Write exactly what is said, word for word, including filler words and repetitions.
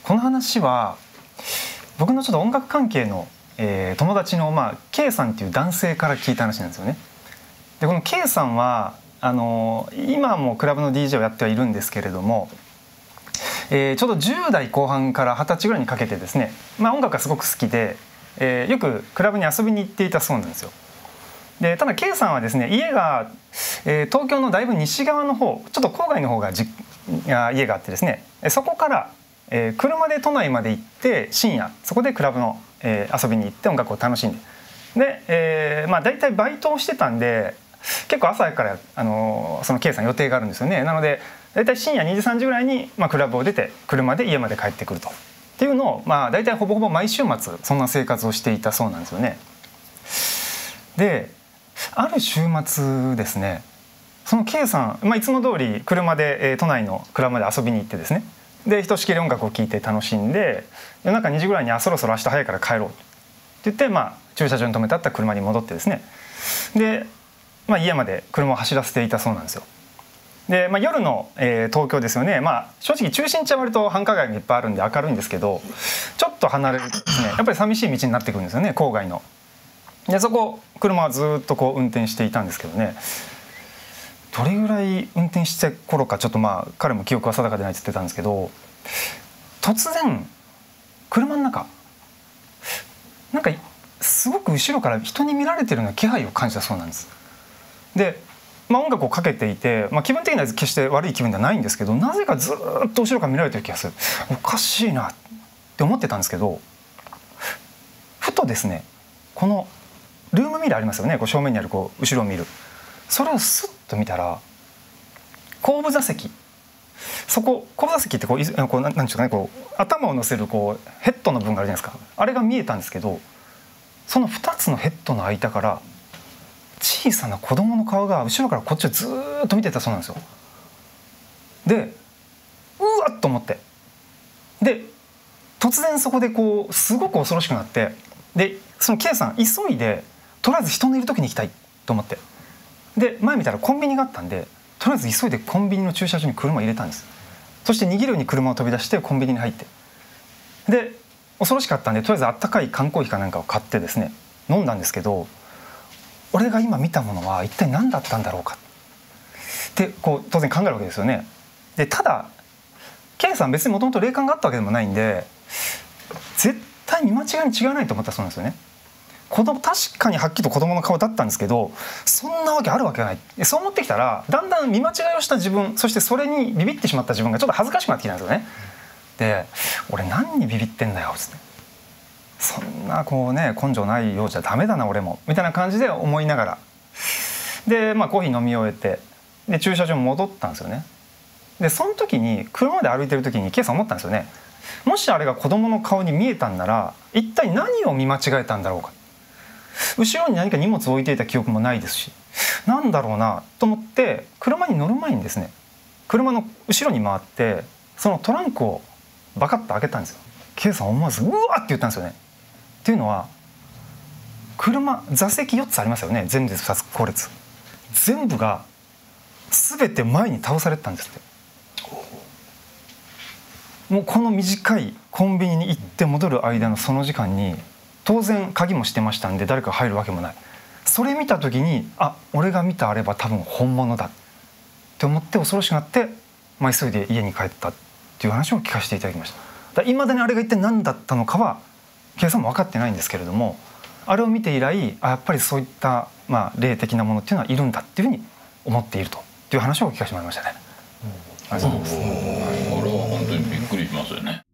この話は僕のちょっと音楽関係の、えー、友達の、まあ、K さんっていう男性から聞いた話なんですよね。でこの K さんはあの今もクラブの ディージェー をやってはいるんですけれども、えー、ちょうどじゅう代後半からはたちぐらいにかけてですね、まあ、音楽がすごく好きで、えー、よくクラブに遊びに行っていたそうなんですよ。でただ K さんはですね家が、えー、東京のだいぶ西側の方、ちょっと郊外の方がじ家があってですね、そこから、えー、車で都内まで行って深夜そこでクラブの、えー、遊びに行って音楽を楽しんでで、えーまあ、大体バイトをしてたんで結構朝から、あのー、その K さん予定があるんですよね。なので大体深夜にじさんじぐらいに、まあ、クラブを出て車で家まで帰ってくるとっていうのを、まあ、大体ほぼほぼ毎週末そんな生活をしていたそうなんですよね。である週末ですね、その K さん、まあ、いつも通り車で、えー、都内のクラブまで遊びに行ってですね、でひとしきり音楽を聴いて楽しんで夜中にじぐらいにあそろそろ明日早いから帰ろうって言って、まあ、駐車場に止めてあった車に戻ってですね、で、まあ、家まで車を走らせていたそうなんですよ。で、まあ、夜の、えー、東京ですよね、まあ、正直中心地は割と繁華街がいっぱいあるんで明るいんですけど、ちょっと離れるとですねやっぱり寂しい道になってくるんですよね、郊外の。でそこ車はずっとこう運転していたんですけどね、どれぐらい運転して頃かちょっとまあ彼も記憶は定かでないって言ってたんですけど、突然車の中なんかすごく後ろから人に見られてるような気配を感じたそうなんです。で、まあ、音楽をかけていて、まあ、気分的には決して悪い気分ではないんですけど、なぜかずっと後ろから見られてる気がする、おかしいなって思ってたんですけど、ふとですねこのルームミラーありますよね、こう正面にあるこう後ろを見る、それをスッと見たら後部座席、そこ後部座席ってこうこうなんていうんですかね、こう頭を乗せるこうヘッドの部分があるじゃないですか、あれが見えたんですけど、そのふたつのヘッドの間から小さな子供の顔が後ろからこっちをずーっと見てたそうなんですよ。でうわっと思って、で突然そこでこうすごく恐ろしくなって、でその K さん急いでとりあえず人のいる時に行きたいと思って、で前見たらコンビニがあったんでとりあえず急いでコンビニの駐車場に車を入れたんです。そして逃げるように車を飛び出してコンビニに入って、で恐ろしかったんでとりあえずあったかい缶コーヒーかなんかを買ってですね飲んだんですけど、俺が今見たものは一体何だったんだろうかってこう当然考えるわけですよね。でただ K さん別にもともと霊感があったわけでもないんで絶対見間違いに違わないと思ったそうなんですよね。子供確かにはっきりと子供の顔だったんですけど、そんなわけあるわけがない。そう思ってきたらだんだん見間違いをした自分、そしてそれにビビってしまった自分がちょっと恥ずかしくなってきたんですよね。で俺何にビビってんだよっつって、そんなこうね根性ないようじゃダメだな俺もみたいな感じで思いながら、で、まあ、コーヒー飲み終えてで駐車場に戻ったんですよね。でその時に車で歩いてる時に K さん思ったんですよね、もしあれが子供の顔に見えたんなら一体何を見間違えたんだろうか、後ろに何か荷物を置いていた記憶もないですし、なんだろうなと思って車に乗る前にですね車の後ろに回ってそのトランクをバカッと開けたんですよ。 K さん思わずうわって言ったんですよね。っていうのは車座席よっつありますよね、前列ふたつ後列、全部が全て前に倒されてたんですって。もうこの短いコンビニに行って戻る間のその時間に当然鍵もしてましたんで誰か入るわけもない。それ見た時にあ俺が見たあれば多分本物だって思って恐ろしくなって、まあ、急いで家に帰ったっていう話を聞かせていただきました。いまだにあれが一体何だったのかは K さんも分かってないんですけれども、あれを見て以来あやっぱりそういった、まあ、霊的なものっていうのはいるんだっていうふうに思っているという話を聞かせてもらいましたね。 うん、ありがとうございます。これは本当にびっくりしますよね。